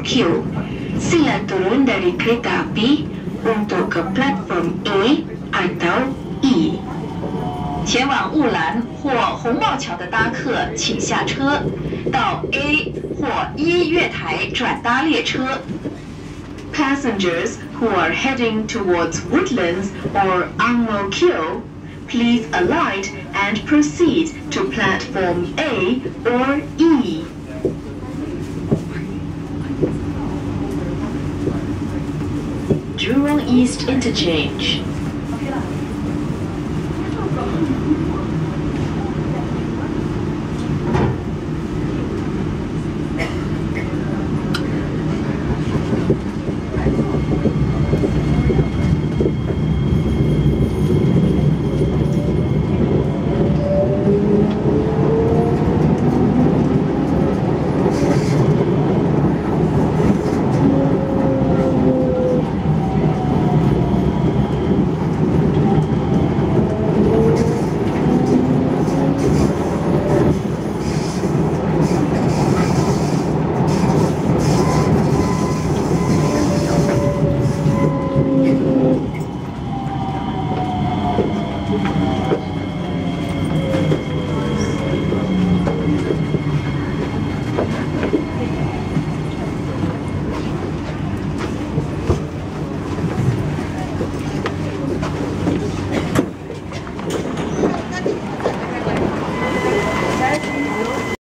Q. Sila turun dari kereta api untuk ke platform A atau E. 前往雾兰或红帽桥的搭客请下车，到 A 或 E 月台转搭列车。 Passengers who are heading towards Woodlands or Ang Mo Kio, please alight and proceed to platform A or E. Jurong East Interchange.